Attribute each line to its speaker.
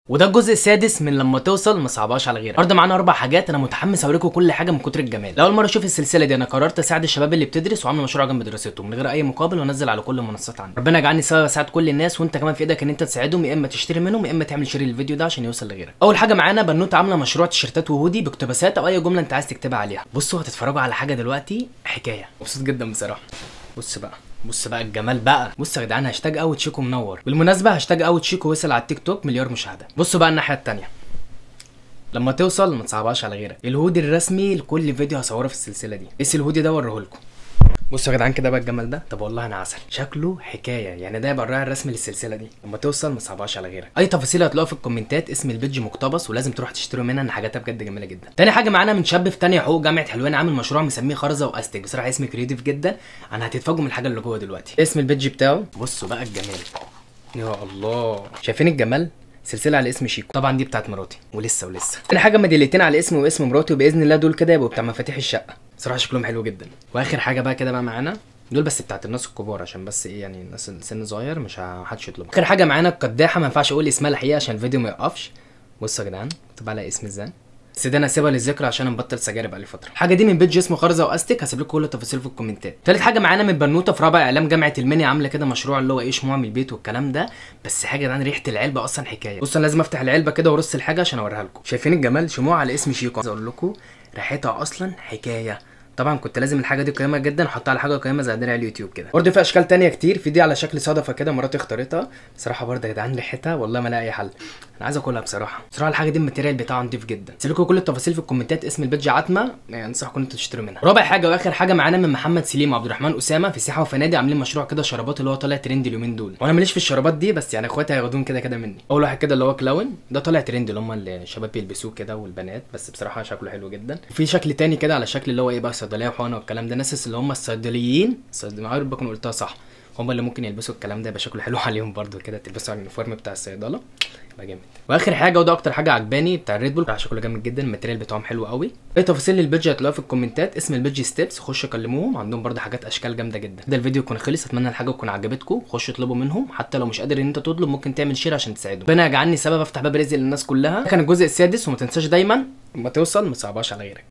Speaker 1: وده الجزء السادس من لما توصل ما صعبهاش على غيرك. النهارده معانا 4 حاجات انا متحمس اوريكم كل حاجه من كتر الجمال. لاول مره اشوف السلسله دي انا قررت اساعد الشباب اللي بتدرس وعامله مشروع جنب دراستهم من غير اي مقابل وانزل على كل المنصات عندي. ربنا يجعلني سبب اساعد كل الناس، وانت كمان في ايدك ان انت تساعدهم، يا اما تشتري منهم يا اما تعمل شير للفيديو ده عشان يوصل لغيرك. اول حاجه معانا بنوته عامله مشروع تيشيرتات وهودي باقتباسات او اي جمله انت عايز تكتبها عليها. بصوا هتتفرجوا على حاجه دلوقتي حكايه، مبسوط جدا بصراحه. بص بقى الجمال بقى. بصوا يا جدعان، هاشتاج اوت شيكو منور. بالمناسبه هاشتاج اوت شيكو وصل على التيك توك مليار مشاهده. بصوا بقى الناحيه الثانيه، لما توصل ما تصعبهاش على غيرك. الهودي الرسمي لكل فيديو هصوره في السلسله دي. الهودي ده اوريهولكم. بصوا يا جدعان كده بقى الجمال ده. طب والله انا عسل، شكله حكايه يعني. ده يبقى الراعي الرسمي للسلسله دي. لما توصل ما تصعبهاش على غيرك. اي تفاصيل هتلاقوها في الكومنتات. اسم البيدج مقتبس ولازم تروح تشتروا منها، ان حاجاتها بجد جميله جدا. تاني حاجه معانا من شاب في تانية حقوق جامعه حلوان عامل مشروع مسميه خرزه واستك. بصراحه اسم كريتيف جدا. انا هتتفاجئوا من الحاجه اللي جوه دلوقتي. اسم البيدج بتاعه بصوا بقى الجمال. يا الله، شايفين الجمال؟ سلسله على اسم شيكو، طبعا دي بتاعت مراتي ولسه. تاني حاجه ميداليتين على اسمي واسم مراتي، وباذن الله دول كده يبقوا بتاع مفاتيح الشقه. صراحه شكلهم حلو جدا. واخر حاجه بقى كده بقى معانا دول بس بتاعت الناس الكبار، عشان بس ايه يعني الناس السن صغير مش محدش يطلبها. اخر حاجه معانا القداحه، ما ينفعش اقول اسمها الحقيقه عشان الفيديو ما يقفش. بصوا يا جدعان مكتوب على اسم ازاي، بس ده انا هسيبها للذكرى عشان مبطل سجاير بقالي فتره. الحاجه دي من بيدج اسمه خرزه واستك، هسيب لكم كل التفاصيل في الكومنتات. تالت حاجه معانا من بنوته في رابع اعلام جامعه المنيا، عامله كده مشروع اللي هو ايه شموع من البيت والكلام ده. بس حاجه يا جدعان ريحه العلبه اصلا حكايه. بصوا انا لازم افتح العلبه كده وارص الحاجه عشان اوريها لكم. شايفين الجمال؟ شموع على اسم شيكو. عايز اقول لكم ريحتها اصلا حكايه. طبعا كنت لازم الحاجه دي قيمه جدا احطها على حاجه قيمه زي درع اليوتيوب كده. برده في اشكال تانية كتير، في دي على شكل صدفه كده مراتي اختارتها. بصراحه برده يا جدعان ريحتها والله ما لاقي اي حل. انا عايز اكلها بصراحه. الحاجه دي الماتيريال بتاعها نضيف جدا. سيب لكم كل التفاصيل في الكومنتات. اسم البيدج عتمه، يعني انصحكم ان انتوا تشتروا منها. رابع حاجه واخر حاجه معانا من محمد سليم وعبد الرحمن اسامه في سياحه وفنادق، عاملين مشروع كده شرابات اللي هو طالع ترند اليومين دول. وانا ماليش في الشرابات دي، بس يعني اخواتي هياخدوهم كده كده مني. اول واحد كده اللي هو كلاون، ده طالع ترند اللي هم الشباب بيلبسوه كده والبنات، بس بصراحه شكله حلو جدا. وفي شكل تاني كده على شكل اللي هو ايه بقى صيدليه وحقنه والكلام ده. ناس اللي هم الصيدليين عارف بكون قلتها صح، هم اللي ممكن يلبسوا الكلام ده، يبقى شكله حلو عليهم برده كده. تلبسوا على اليونيفورم بتاع الصيدله يبقى جامد. واخر حاجه وده اكتر حاجه عجباني، بتاع الريد بول، شكله جامد جدا. الماتيريال بتاعهم حلو قوي. اي تفاصيل للبيدج هتلاقوها في الكومنتات. اسم البيدج ستيبس، خشوا كلموهم، عندهم برده حاجات اشكال جامده جدا. ده الفيديو يكون خلص، اتمنى الحاجه تكون عجبتكم. خشوا اطلبوا منهم، حتى لو مش قادر ان انت تطلب ممكن تعمل شير عشان تساعدهم. ربنا يجعلني سبب افتح باب رزق للناس كلها. ده كان الجزء السادس، وما تنساش دايما لما توصل ما تصعبهاش على غيرك.